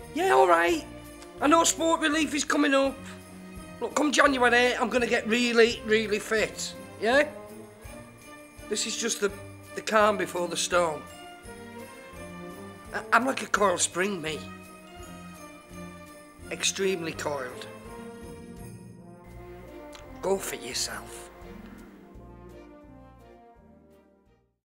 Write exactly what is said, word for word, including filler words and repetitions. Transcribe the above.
Yeah, all right. I know sport relief is coming up. Look, come January, I'm going to get really, really fit. Yeah? This is just the, the calm before the storm. I, I'm like a coiled spring, me. Extremely coiled. Go for yourself.